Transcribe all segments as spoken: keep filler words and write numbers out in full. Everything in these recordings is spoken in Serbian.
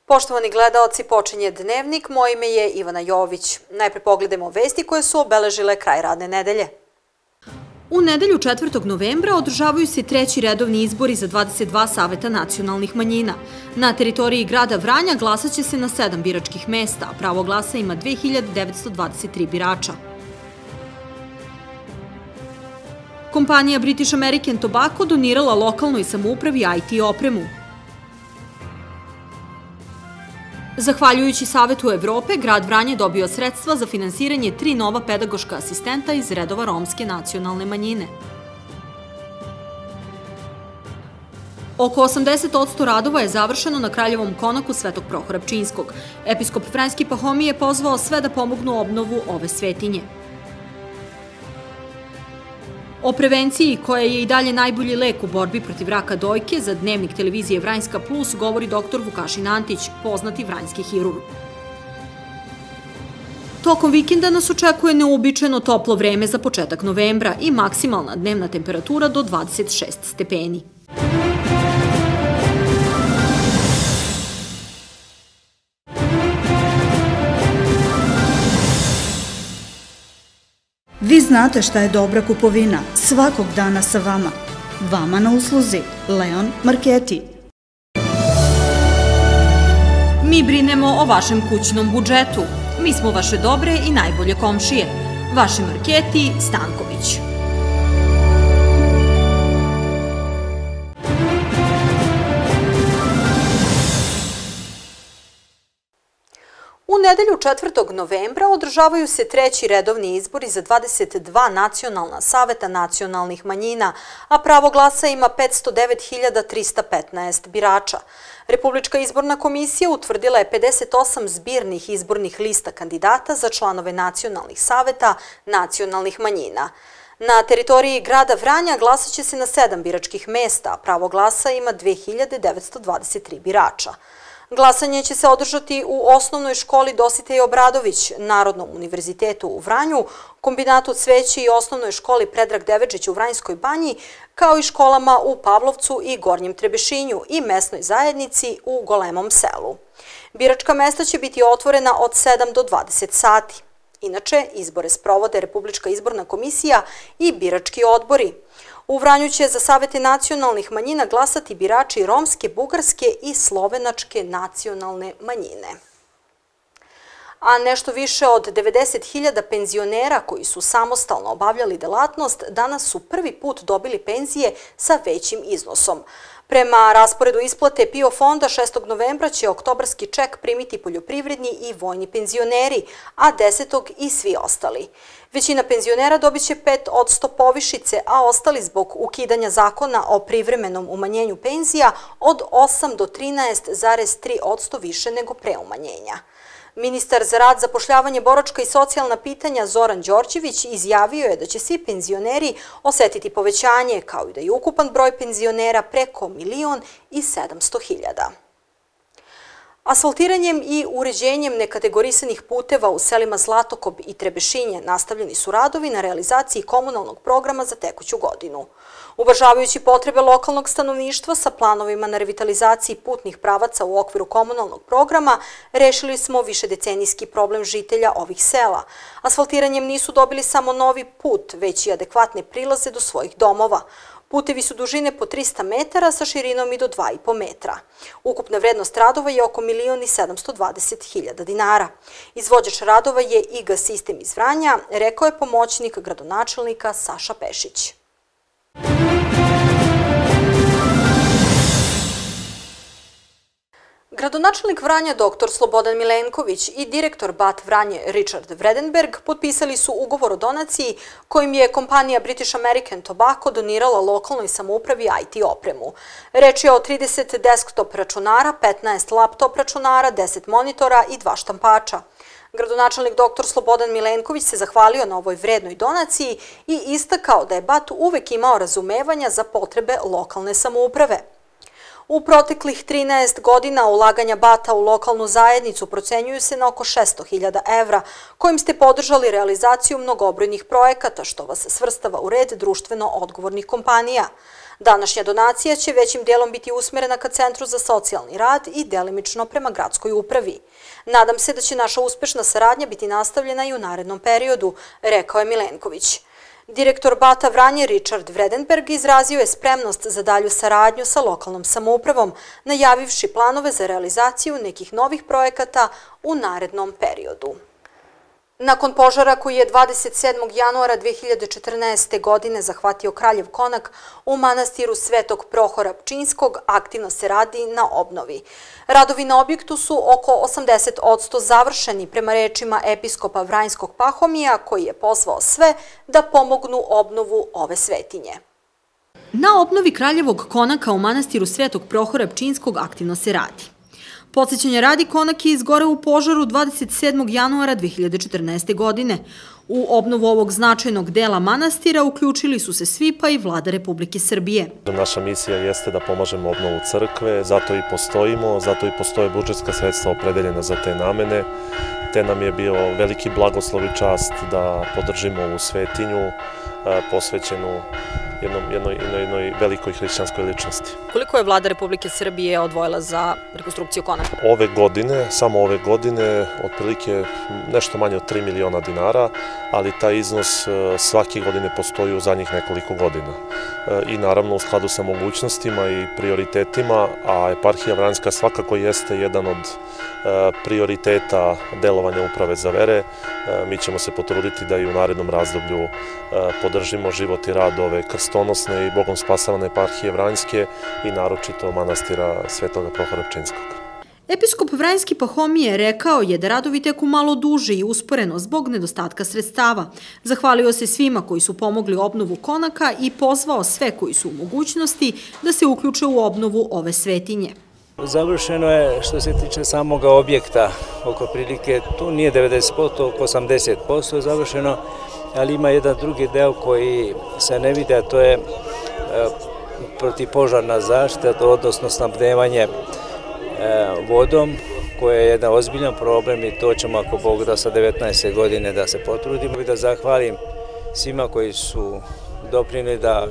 Poštovani gledaoci, počinje Dnevnik, moje ime je Ivana Jović. Najpre pogledamo vesti koje su obeležile kraj radne nedelje. U nedelju četvrtog novembra održavaju se treći redovni izbori za dvadeset dva saveta nacionalnih manjina. Na teritoriji grada Vranja glasaće se na sedam biračkih mesta, a pravo glasa ima dve hiljade devetsto dvadeset tri birača. Kompanija British American Tobacco donirala lokalnoj samoupravi I T opremu. Zahvaljujući Savetu Evrope, grad Vranje dobio sredstva za finansiranje tri nova pedagoška asistenta iz redova romske nacionalne manjine. Oko osamdeset posto radova je završeno na Kraljevom konaku Svetog Prohora Pčinjskog. Episkop Franjski Pahomije je pozvao sve da pomognu obnovu ove svetinje. O prevenciji, koja je i dalje najbolji lek u borbi protiv raka dojke, za Dnevnik televizije Vranjska plus govori doktor Vukašin Antić, poznati vranjski hirurg. Tokom vikenda nas očekuje neuobičajeno toplo vreme za početak novembra i maksimalna dnevna temperatura do dvadeset šest stepeni. Vi znate šta je dobra kupovina, svakog dana sa vama. Vama na usluzi, Leon Marketi. Mi brinemo o vašem kućnom budžetu. Mi smo vaše dobre i najbolje komšije. Vaši Marketi Stanković. U nedelju četvrtog novembra održavaju se treći redovni izbori za dvadeset dva nacionalna saveta nacionalnih manjina, a pravo glasa ima petsto devet hiljada trista petnaest birača. Republička izborna komisija utvrdila je pedeset osam zbirnih izbornih lista kandidata za članove nacionalnih saveta nacionalnih manjina. Na teritoriji grada Vranja glasaće se na sedam biračkih mesta, a pravo glasa ima dve hiljade devetsto dvadeset tri birača. Glasanje će se održati u osnovnoj školi Dositej Obradović, Narodnom univerzitetu u Vranju, kombinatu Cveće i osnovnoj školi Predrag Devedžić u Vranjskoj banji, kao i školama u Pavlovcu i Gornjem Trebešinju i mesnoj zajednici u Golemom selu. Biračka mesta će biti otvorena od sedam do dvadeset sati. Inače, izbore sprovode Republička izborna komisija i birački odbori. U Vranju će za savete nacionalnih manjina glasati birači romske, bugarske i slovenačke nacionalne manjine. A nešto više od devedeset hiljada penzionera koji su samostalno obavljali delatnost danas su prvi put dobili penzije sa većim iznosom. Prema rasporedu isplate PIO fonda šestog novembra će oktobarski ček primiti poljoprivredni i vojni penzioneri, a desetog i svi ostali. Većina penzionera dobit će pet odsto povišice, a ostali zbog ukidanja zakona o privremenom umanjenju penzija od osam do trinaest zarez tri odsto više nego pre umanjenja. Ministar za rad, zapošljavanje, boračka i socijalna pitanja Zoran Đorđević izjavio je da će svi penzioneri osetiti povećanje, kao i da je ukupan broj penzionera preko milion i sedamsto hiljada. Asfaltiranjem i uređenjem nekategorisanih puteva u selima Zlatokop i Trebešinje nastavljeni su radovi na realizaciji komunalnog programa za tekuću godinu. Uvažavajući potrebe lokalnog stanovništva sa planovima na revitalizaciji putnih pravaca u okviru komunalnog programa, rešili smo višedecenijski problem žitelja ovih sela. Asfaltiranjem nisu dobili samo novi put, već i adekvatne prilaze do svojih domova. Putevi su dužine po trista metara sa širinom i do dva i po metra. Ukupna vrednost radova je oko milion i sedamsto dvadeset hiljada dinara. Izvođač radova je I G A Sistem iz Vranja, rekao je pomoćnik gradonačelnika Saša Pešić. Gradonačelnik Vranja doktor Slobodan Milenković i direktor B A T Vranje Richard Vredenberg potpisali su ugovor o donaciji kojim je kompanija British American Tobacco donirala lokalnoj samoupravi I T opremu. Reč je o trideset desktop računara, petnaest laptop računara, deset monitora i dva štampača. Gradonačelnik doktor Slobodan Milenković se zahvalio na ovoj vrednoj donaciji i istakao da je B A T uvek imao razumevanja za potrebe lokalne samouprave. U proteklih trinaest godina ulaganja B A T-a u lokalnu zajednicu procenjuju se na oko šesto hiljada evra, kojim ste podržali realizaciju mnogobrojnih projekata, što vas svrstava u red društveno odgovornih kompanija. Današnja donacija će većim dijelom biti usmerena ka Centru za socijalni rad i delimično prema gradskoj upravi. Nadam se da će naša uspešna saradnja biti nastavljena i u narednom periodu, rekao je Milenković. Direktor Bata Vranje Richard Vredenberg izrazio je spremnost za dalju saradnju sa lokalnom samoupravom, najavivši planove za realizaciju nekih novih projekata u narednom periodu. Nakon požara koji je dvadeset sedmog januara dve hiljade četrnaeste. godine zahvatio Kraljev konak u manastiru Svetog Prohora Pčinjskog, aktivno se radi na obnovi. Radovi na objektu su oko osamdeset posto završeni, prema rečima episkopa Vranjskog Pahomija, koji je pozvao sve da pomognu obnovu ove svetinje. Na obnovi Kraljevog konaka u manastiru Svetog Prohora Pčinjskog aktivno se radi. Podsjećanja radi, konak je izgoreo u požaru dvadeset sedmog januara dve hiljade četrnaeste. godine. U obnovu ovog značajnog dela manastira uključili su se svi, pa i Vlada Republike Srbije. Naša misija jeste da pomažemo obnovu crkve, zato i postojimo, zato i postoje budžetska sredstva opredeljena za te namene, te nam je bio veliki blagoslov i čast da podržimo ovu svetinju posvećenu jednoj, jednoj velikoj hrišćanskoj ličnosti. Koliko je Vlada Republike Srbije odvojila za rekonstrukciju konaka? Ove godine, samo ove godine, otprilike nešto manje od tri miliona dinara, ali taj iznos svake godine postoji u zadnjih nekoliko godina. I naravno u skladu sa mogućnostima i prioritetima, a eparhija Vranjska svakako jeste jedan od prioriteta delovanja Uprave za vere. Mi ćemo se potruditi da i u narednom razdoblju podržimo život i rad ove krstonosne i Bogom spasavane eparhije Vranjske i naročito manastira Svetoga Prohora Pčinjskog. Episkop Vranjski Pahomije rekao je da radovi teku malo duže i usporeno zbog nedostatka sredstava. Zahvalio se svima koji su pomogli obnovu konaka i pozvao sve koji su u mogućnosti da se uključe u obnovu ove svetinje. Završeno je što se tiče samoga objekta, oko prilike, tu nije devedeset posto, oko osamdeset posto je završeno, ali ima jedan drugi deo koji se ne vidi, a to je protivpožarna zaštita, odnosno snabdevanje vodom, koja je jedan ozbiljan problem i to ćemo, ako Bog da, sa devetnaeste. godine da se potrudimo. I da zahvalim svima koji su doprinijeli da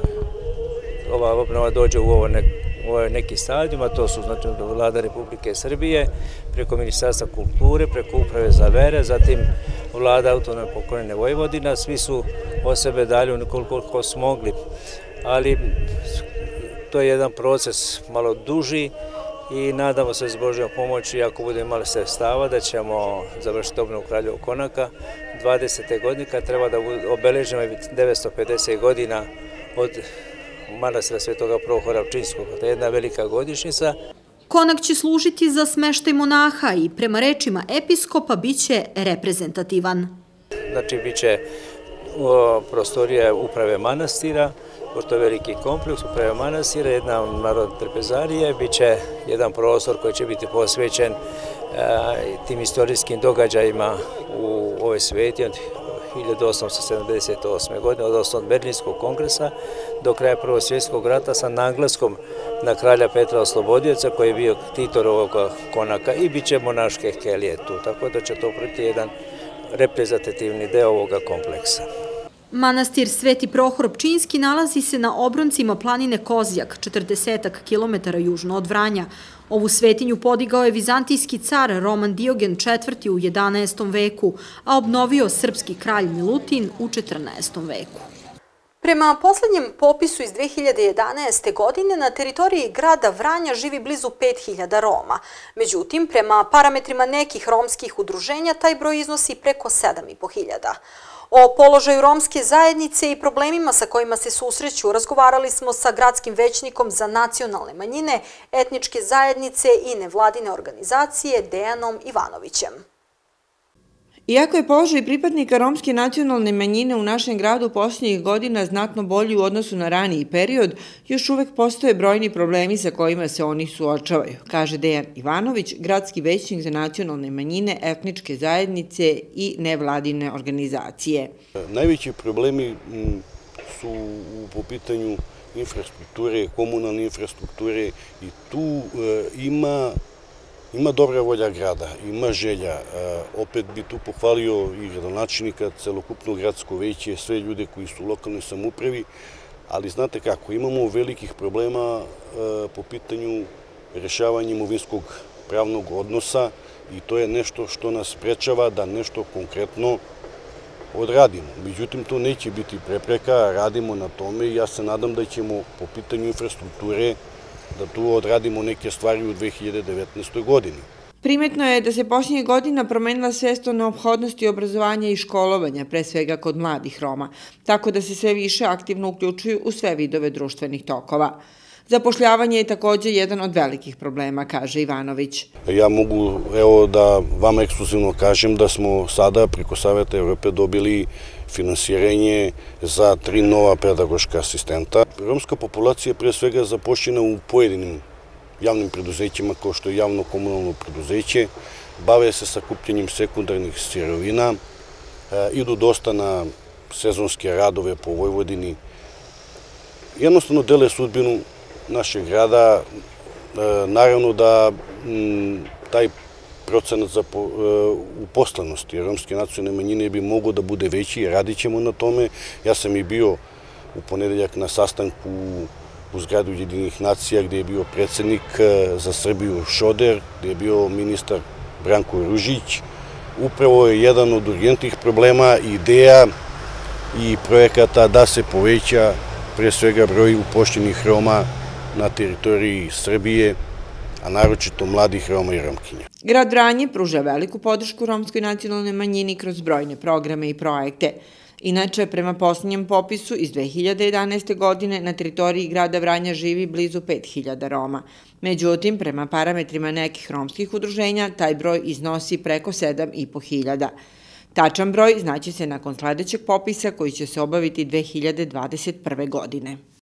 ova obnova dođe u ovo neki stadijum, a to su znači Vlada Republike Srbije, preko Ministarstva kulture, preko Uprave za vere, zatim Vlada Autonomne pokrajine Vojvodina, svi su od sebe dali koliko su mogli, ali to je jedan proces malo duži i nadamo se s Božjom pomoći, ako bude imali sredstava, da ćemo završiti obnovu Kraljevog konaka dvadesete. godine, kad treba da obeležimo devetsto pedeset godina od manastira Svetoga Prohora Pčinjskog. To je jedna velika godišnjica. Konak će služiti za smeštaj monaha i prema rečima episkopa biće reprezentativan. Znači, biće prostorija uprave manastira, pošto je veliki kompleks uprave manastira, jedna narodna trpezarija, biće jedan prostor koji će biti posvećen tim istorijskim događajima u ovoj sveti od hiljadu osamsto sedamdeset osme. godine, odnosno od Berlinskog kongresa do kraja Prvog svjetskog rata, sa naglaskom na kralja Petra Oslobodioca, koji je bio titor ovog konaka, i bit će monaške kelije tu, tako da će to biti jedan reprezentativni deo ovoga kompleksa. Manastir Sveti Prohor Pčinjski nalazi se na obroncima planine Kozjak, četrdesetak kilometara južno od Vranja. Ovu svetinju podigao je vizantijski car Roman Diogen četvrti. u jedanaestom. veku, a obnovio srpski kralj Milutin u četrnaestom. veku. Prema poslednjem popisu iz dve hiljade jedanaeste. godine na teritoriji grada Vranja živi blizu pet hiljada Roma. Međutim, prema parametrima nekih romskih udruženja, taj broj iznosi preko sedam i po hiljada. O položaju romske zajednice i problemima sa kojima se susreću razgovarali smo sa gradskim većnikom za nacionalne manjine, etničke zajednice i nevladine organizacije Dejanom Ivanovićem. Iako je položaj pripadnika romske nacionalne manjine u našem gradu posljednjih godina znatno bolji u odnosu na raniji period, još uvek postoje brojni problemi sa kojima se oni suočavaju, kaže Dejan Ivanović, gradski većnik za nacionalne manjine, etničke zajednice i nevladine organizacije. Najveći problemi su po pitanju infrastrukture, komunalne infrastrukture, i tu ima Ima dobra volja grada, ima želja. Opet bi tu pohvalio i gradonačelnika, celokupno gradsko veće, sve ljude koji su u lokalnoj samoupravi, ali znate kako, imamo velikih problema po pitanju rešavanja imovinskog pravnog odnosa i to je nešto što nas sprečava da nešto konkretno odradimo. Međutim, to neće biti prepreka, radimo na tome i ja se nadam da ćemo po pitanju infrastrukture da tu odradimo neke stvari u dve hiljade devetnaestoj godini. Primetno je da se posljednjih godina promenila svest o neophodnosti obrazovanja i školovanja, pre svega kod mladih Roma, tako da se sve više aktivno uključuju u sve vidove društvenih tokova. Zapošljavanje je također jedan od velikih problema, kaže Ivanović. Ja mogu evo da vama ekskluzivno kažem da smo sada preko Saveta Evrope dobili finansiranje za tri nova pedagoška asistenta. Romska populacija pre svega zapošljena u pojedinim javnim preduzećima kao što je javno komunalno preduzeće, bave se sakupljanjem sekundarnih sirovina, idu dosta na sezonske radove po Vojvodini. Jednostavno dele sudbinu našeg grada, naravno da taj procenat uposlenosti romske nacionalne manjine bi mogao da bude veći, radit ćemo na tome. Ja sam i bio u ponedeljak na sastanku u zgradu Ujedinjenih nacija gde je bio predsednik za Srbiju Šoder, gde je bio ministar Branko Ružić. Upravo je jedan od urgentnih problema, ideja i projekata da se poveća pre svega broj upošljenih Roma na teritoriji Srbije, a naročito mladih Roma i Romkinja. Grad Vranje pruža veliku podršku romskoj nacionalnoj manjini kroz brojne programe i projekte. Inače, prema posljednjem popisu iz dve hiljade jedanaeste. godine na teritoriji grada Vranja živi blizu pet hiljada Roma. Međutim, prema parametrima nekih romskih udruženja, taj broj iznosi preko sedam i po hiljada. Tačan broj znaće se nakon sledećeg popisa koji će se obaviti dve hiljade dvadeset prve. godine.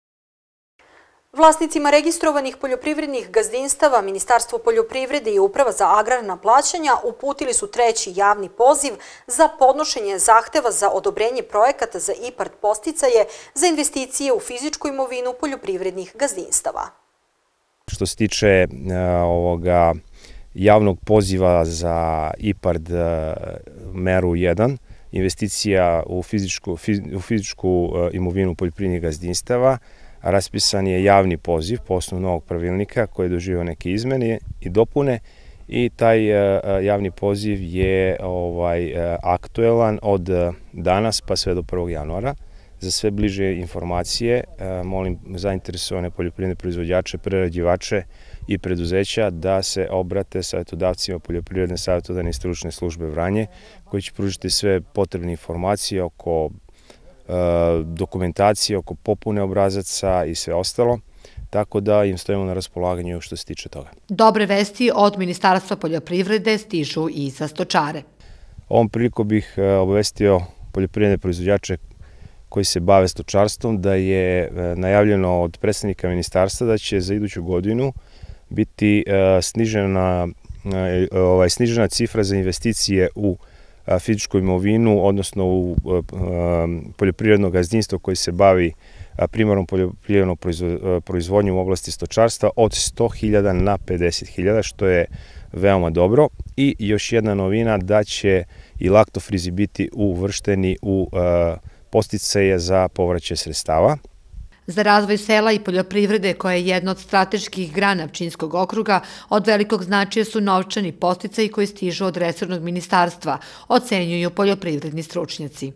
Vlasnicima registrovanih poljoprivrednih gazdinstava Ministarstvo poljoprivrede i Uprava za agrarna plaćanja uputili su treći javni poziv za podnošenje zahteva za odobrenje projekata za IPARD podsticaje za investicije u fizičku imovinu poljoprivrednih gazdinstava. Što se tiče ovoga javnog poziva za IPARD meru jedan, investicija u fizičku, u fizičku imovinu poljoprivrednih gazdinstava, raspisan je javni poziv po osnovu novog pravilnika koji je doživio neke izmene i dopune i taj javni poziv je ovaj, aktuelan od danas pa sve do prvog januara. Za sve bliže informacije molim zainteresovane poljoprivredne proizvođače, prerađivače i preduzeća da se obrate savjetodavcima Poljoprivredne savjetodavne i stručne službe Vranje koji će pružiti sve potrebne informacije oko dokumentacije, oko popune obrazaca i sve ostalo, tako da im stojimo na raspolaganju što se tiče toga. Dobre vesti od Ministarstva poljoprivrede stižu i za stočare. Ovom priliku bih obavestio poljoprivredne proizvođače koji se bave stočarstvom da je najavljeno od predstavnika ministarstva da će za iduću godinu biti snižena, ovaj, snižena cifra za investicije u fizičku imovinu, odnosno u poljoprivredno gazdinstvo koji se bavi primarnom poljoprivrednom proizvodnjom u oblasti stočarstva od sto hiljada na pedeset hiljada, što je veoma dobro. I još jedna novina da će i laktofrizi biti uvršteni u podsticaje za povraćaj sredstava. Za razvoj sela i poljoprivrede, koja je jedna od strateških grana Pčinjskog okruga, od velikog značaja su novčani podsticaji koji stižu od resornog ministarstva, ocenjuju poljoprivredni stručnjaci.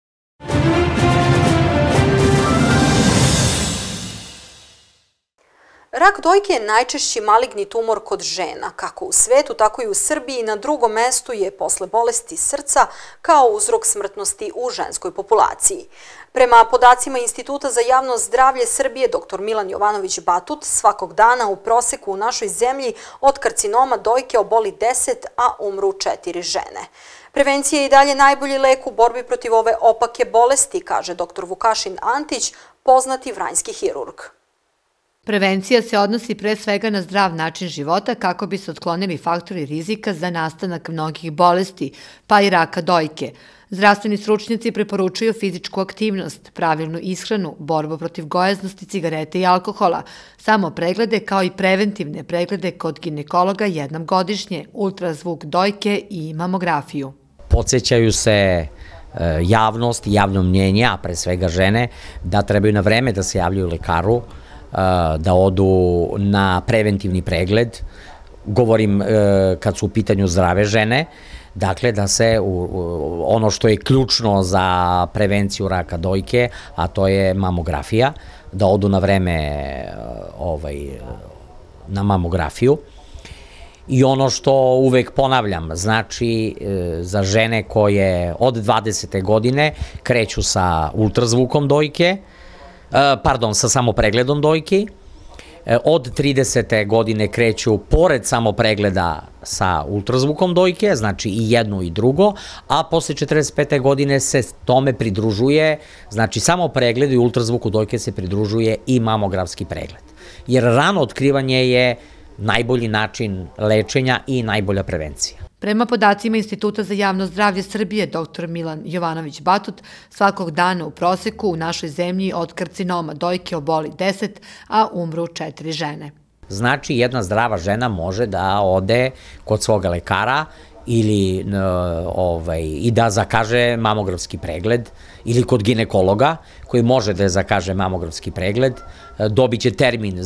Rak dojke je najčešći maligni tumor kod žena. Kako u svetu, tako i u Srbiji na drugom mestu je posle bolesti srca kao uzrok smrtnosti u ženskoj populaciji. Prema podacima Instituta za javno zdravlje Srbije, doktor Milan Jovanović Batut, svakog dana u proseku u našoj zemlji od karcinoma dojke oboli deset, a umru četiri žene. Prevencija je i dalje najbolji lek u borbi protiv ove opake bolesti, kaže doktor Vukašin Antić, poznati vranjski hirurg. Prevencija se odnosi pre svega na zdrav način života kako bi se otklonili faktori rizika za nastanak mnogih bolesti, pa i raka dojke. Zdravstveni stručnjaci preporučuju fizičku aktivnost, pravilnu ishranu, borbu protiv gojaznosti, cigarete i alkohola, samo preglede kao i preventivne preglede kod ginekologa jednom godišnje, ultrazvuk dojke i mamografiju. Podsećaju se javnost i javno mnjenje, a pre svega žene, da trebaju na vreme da se javljaju lekaru, da odu na preventivni pregled, govorim kad su u pitanju zdrave žene, dakle da se ono što je ključno za prevenciju raka dojke, a to je mamografija, da odu na vreme na mamografiju. I ono što uvek ponavljam, znači za žene koje od dvadesete godine kreću sa ultrazvukom dojke, pardon, sa samopregledom dojke, od tridesete godine kreću pored samopregleda sa ultrazvukom dojke, znači i jedno i drugo, a posle četrdeset pete godine se tome pridružuje, znači samopregledu i ultrazvuku dojke se pridružuje i mamografski pregled. Jer rano otkrivanje je najbolji način lečenja i najbolja prevencija. Prema podacima Instituta za javno zdravlje Srbije, doktor Milan Jovanović-Batut, svakog dana u proseku u našoj zemlji od karcinoma dojke oboli deset, a umru četiri žene. Znači, jedna zdrava žena može da ode kod svoga lekara ili i da zakaže mamografski pregled ili kod ginekologa koji može da zakaže mamografski pregled, dobit će termin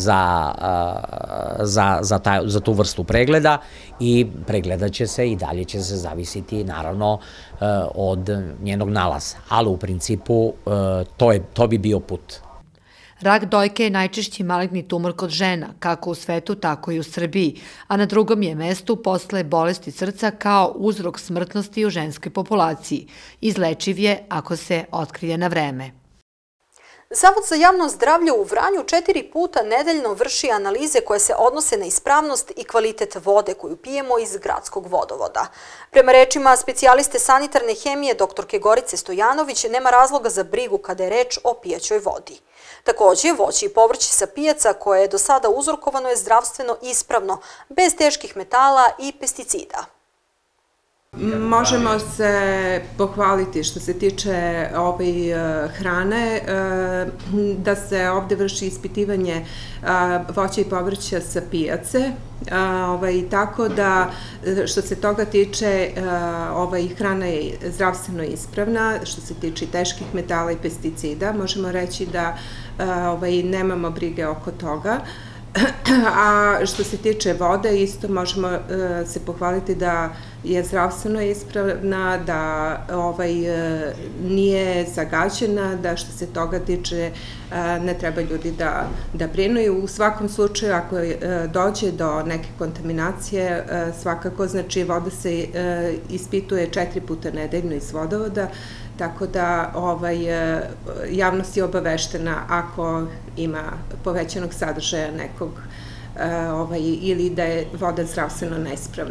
za tu vrstu pregleda i pregledat će se i dalje će se zavisiti naravno od njenog nalaza. Ali u principu to bi bio put. Rak dojke je najčešći maligni tumor kod žena, kako u svetu, tako i u Srbiji, a na drugom je mestu posle bolesti srca kao uzrok smrtnosti u ženskoj populaciji. Izlečiv je ako se otkrije na vreme. Zavod za javno zdravlje u Vranju četiri puta nedeljno vrši analize koje se odnose na ispravnost i kvalitet vode koju pijemo iz gradskog vodovoda. Prema rečima specijaliste sanitarne hemije doktorke Gorice Stojanović, nema razloga za brigu kada je reč o pijaćoj vodi. Također, voće i povrće sa pijaca koje je do sada uzorkovano je zdravstveno ispravno, bez teških metala i pesticida. Možemo se pohvaliti što se tiče hrane, da se ovde vrši ispitivanje voća i povrća sa pijace, tako da što se toga tiče hrana je zdravstveno ispravna, što se tiče teških metala i pesticida, možemo reći da nemamo brige oko toga. A što se tiče vode, isto možemo se pohvaliti da je zdravstveno ispravna, da nije zagađena, da što se toga tiče ne treba ljudi da brinu. I u svakom slučaju, ako dođe do neke kontaminacije, svakako, znači voda se ispituje četiri puta nedeljno iz vodovoda, tako da javnost je obaveštena ako ima povećanog sadržaja nekog ili da je voda zdravstveno neispravna.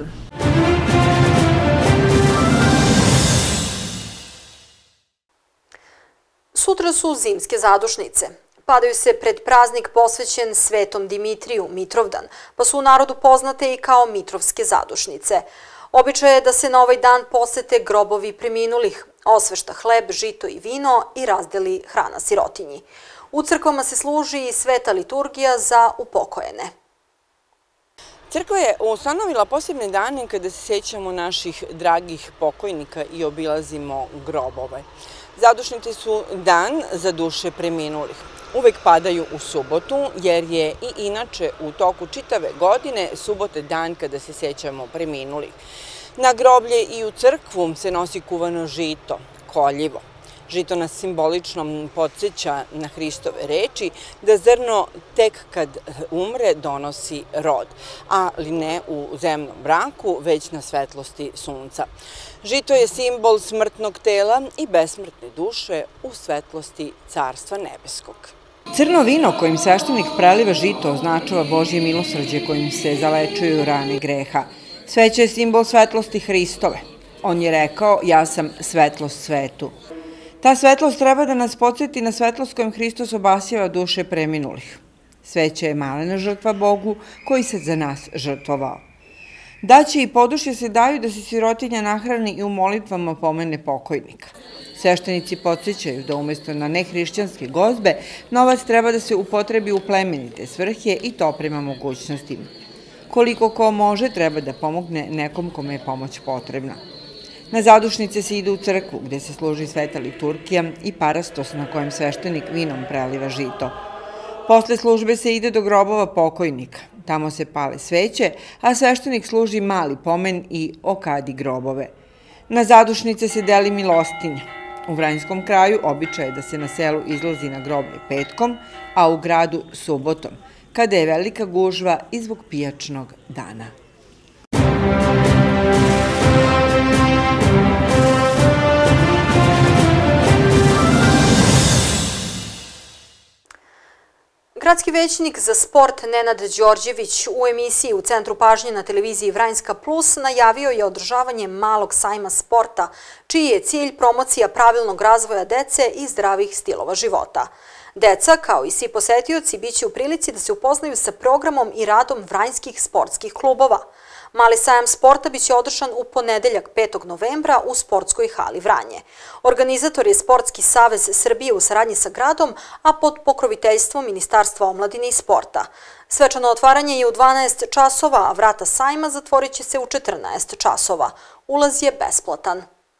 Sutra su zimske zadušnice. Padaju se pred praznik posvećen Svetom Dimitriju, Mitrovdan, pa su u narodu poznate i kao Mitrovske zadušnice. Običaj je da se na ovaj dan posete grobovi preminulih, osvešta hleb, žito i vino i razdeli hrana sirotinji. U crkvama se služi i sveta liturgija za upokojene. Crkva je ustanovila posebne dane kada se sećamo naših dragih pokojnika i obilazimo grobove. Zadušnice su dan za duše preminulih. Uvek padaju u subotu, jer je i inače u toku čitave godine subote dan kada se sećamo preminulih. Na groblje i u crkvu se nosi kuvano žito, koljivo. Žito nas simbolično podsjeća na Hristove reči da zrno tek kad umre donosi rod, ali ne u zemnom braku, već na svetlosti sunca. Žito je simbol smrtnog tela i besmrtne duše u svetlosti Carstva nebeskog. Crno vino kojim sveštenik preliva žito označava Božje milosrđe kojim se zalečuju rane greha. Sveće je simbol svetlosti Hristove. On je rekao, ja sam svetlost svetu. Ta svetlost treba da nas podsjeti na svetlost kojom Hristos obasjava duše preminulih. Sveće je malena žrtva Bogu koji se za nas žrtvovao. Daće i podušje se daju da se sirotinja nahrani i u molitvama pomene pokojnika. Sveštenici podsjećaju da umjesto na nehrišćanske gozbe, novac treba da se upotrebi u plemenite svrhe i to prema mogućnostima. Koliko ko može treba da pomogne nekom kome je pomoć potrebna. Na zadušnice se ide u crkvu, gde se služi sveta liturgija i parastos na kojem sveštenik vinom preliva žito. Posle službe se ide do grobova pokojnika. Tamo se pale sveće, a sveštenik služi mali pomen i okadi grobove. Na zadušnice se deli milostinja. U Vranjskom kraju običaj je da se na selu izlazi na groblje petkom, a u gradu subotom, kada je velika gužva i zbog pijačnog dana. Gradski većnik za sport Nenad Đorđević u emisiji U centru pažnje na televiziji Vranjska plus najavio je održavanje malog sajma sporta, čiji je cilj promocija pravilnog razvoja dece i zdravih stilova života. Deca, kao i svi posetioci, biće u prilici da se upoznaju sa programom i radom vranjskih sportskih klubova. Mali sajam sporta biće održan u ponedeljak petog novembra u sportskoj hali Vranje. Organizator je Sportski savez Srbije u saradnji sa gradom, a pod pokroviteljstvom Ministarstva omladine i sporta. Svečano otvaranje je u dvanaest časova, a vrata sajma zatvorit će se u četrnaest časova. Ulaz je besplatan.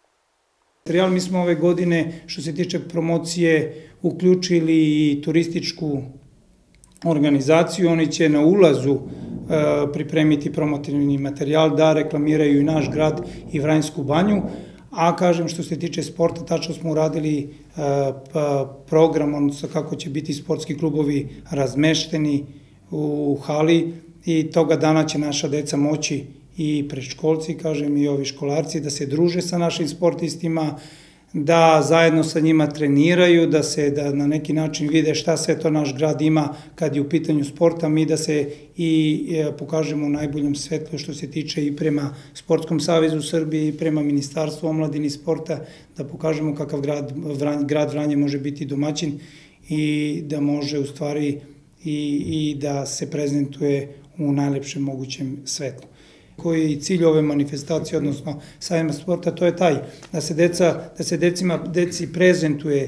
Mi smo ove godine, što se tiče promocije, uključili i turističku organizaciju. Oni će na ulazu pripremiti promotivni materijal da reklamiraju i naš grad i Vranjsku banju, a kažem što se tiče sporta, tačno smo uradili program, odnosno kako će biti sportski klubovi razmešteni u hali i toga dana će naša deca moći i predškolci, kažem i ovi školarci, da se druže sa našim sportistima, da zajedno sa njima treniraju, da se da na neki način vide šta sve to naš grad ima kad je u pitanju sporta, mi da se i pokažemo u najboljem svetlu što se tiče i prema Sportskom savezu Srbije i prema Ministarstvu omladine i sporta, da pokažemo kakav grad, grad Vranje može biti domaćin i da može u stvari i, i da se prezentuje u najlepšem mogućem svetlu. Koji je i cilj ove manifestacije, odnosno sajma sporta, to je taj, da se deca, da se decima, deci prezentuje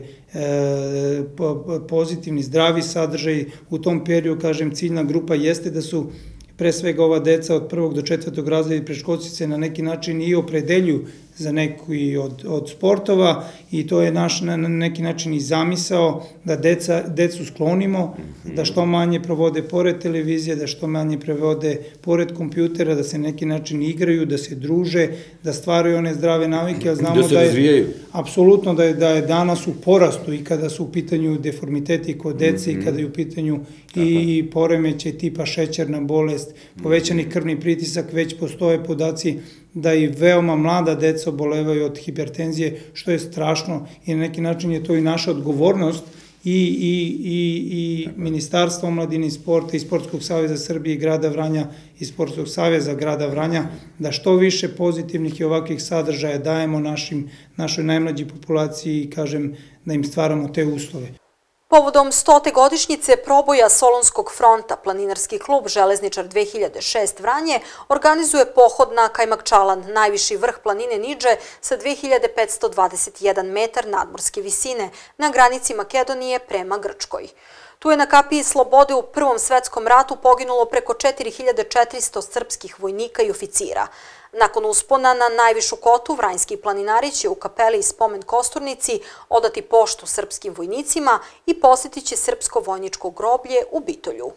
e, pozitivni, zdravi sadržaj. U tom periodu, kažem, ciljna grupa jeste da su pre svega ova deca od prvog do četvrtog razreda i predškolci se na neki način i opredelju za neki od, od sportova i to je naš na neki način i zamisao da deca, decu sklonimo, da što manje provode pored televizije, da što manje provode pored kompjutera, da se neki način igraju, da se druže, da stvaraju one zdrave navike, a znamo da, da je apsolutno da je, da je danas u porastu i kada su u pitanju deformiteti kod dece i kada je u pitanju i poremećaj tipa šećerna bolest, povećani krvni pritisak, već postoje podaci da i veoma mlada deca obolevaju od hipertenzije, što je strašno i na neki način je to i naša odgovornost i, i, i, i Ministarstva omladine i sporta i Sportskog saveza Srbije i grada Vranja i Sportskog saveza grada Vranja, da što više pozitivnih i ovakvih sadržaja dajemo našim, našoj najmlađoj populaciji i kažem da im stvaramo te uslove. Povodom stote godišnjice proboja Solunskog fronta, planinarski klub Železničar dve hiljade šest Vranje organizuje pohod na Kajmakčalan, najviši vrh planine Niđe sa dve hiljade petsto dvadeset jedan metar nadmorske visine na granici Makedonije prema Grčkoj. Tu je na kapiji slobode u Prvom svetskom ratu poginulo preko četiri hiljade četiristo srpskih vojnika i oficira. Nakon uspona na najvišu kotu, vranjski planinari će u kapeli i spomen kosturnici odati poštu srpskim vojnicima i posjetit će srpsko vojničko groblje u Bitolju.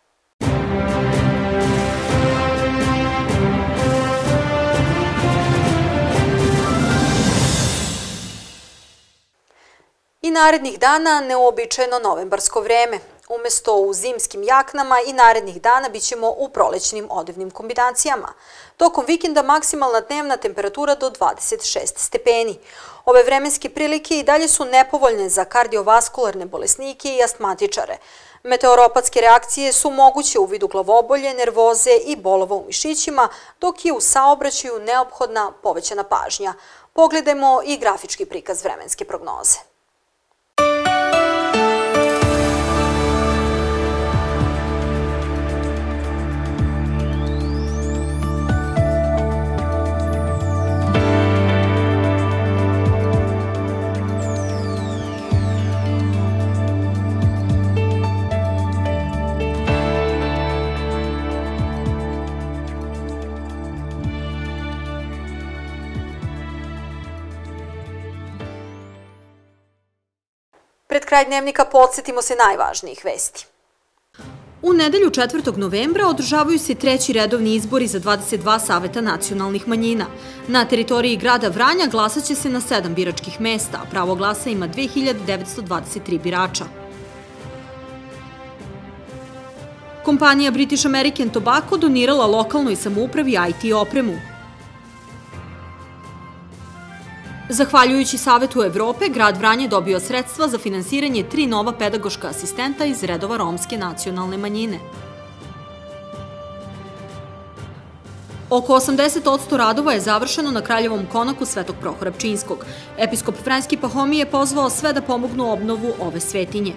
I narednih dana neuobičajeno novembarsko vreme. Umesto u zimskim jaknama i narednih dana bit ćemo u prolećnim odevnim kombinacijama. Tokom vikenda maksimalna dnevna temperatura do dvadeset šest stepeni. Ove vremenske prilike i dalje su nepovoljne za kardiovaskularne bolesnike i astmatičare. Meteoropatske reakcije su moguće u vidu glavobolje, nervoze i bolova u mišićima, dok je u saobraćaju neophodna povećana pažnja. Pogledajmo i grafički prikaz vremenske prognoze. kraj dnevnika podsjetimo se najvažnijih vesti. U nedelju četvrtog novembra održavaju se treći redovni izbori za dvadeset dva saveta nacionalnih manjina. Na teritoriji grada Vranja glasaće se na sedam biračkih mesta, a pravo glasa ima dve hiljade devetsto dvadeset tri birača. Kompanija British American Tobacco donirala lokalnoj samoupravi I T opremu. Zahvaljujući Savetu Evrope, grad Vranje dobio sredstva za finansiranje tri nova pedagoška asistenta iz redova romske nacionalne manjine. Oko osamdeset posto radova je završeno na Kraljevom konaku Svetog Prohora Pčinjskog. Episkop Franjski Pahomije je pozvao sve da pomognu obnovu ove svetinje.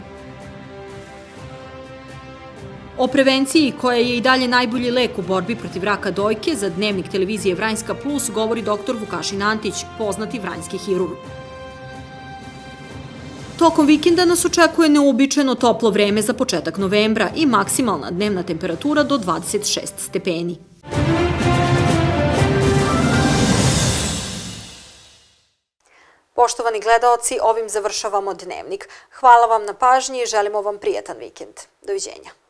O prevenciji, koja je i dalje najbolji lek u borbi protiv raka dojke, za dnevnik televizije Vranjska plus govori doktor Vukašin Antić, poznati vranjski hirurg. Tokom vikenda nas očekuje neuobičajeno toplo vreme za početak novembra i maksimalna dnevna temperatura do dvadeset šest stepeni. Poštovani gledaoci, ovim završavamo dnevnik. Hvala vam na pažnji i želimo vam prijatan vikend. Doviđenja.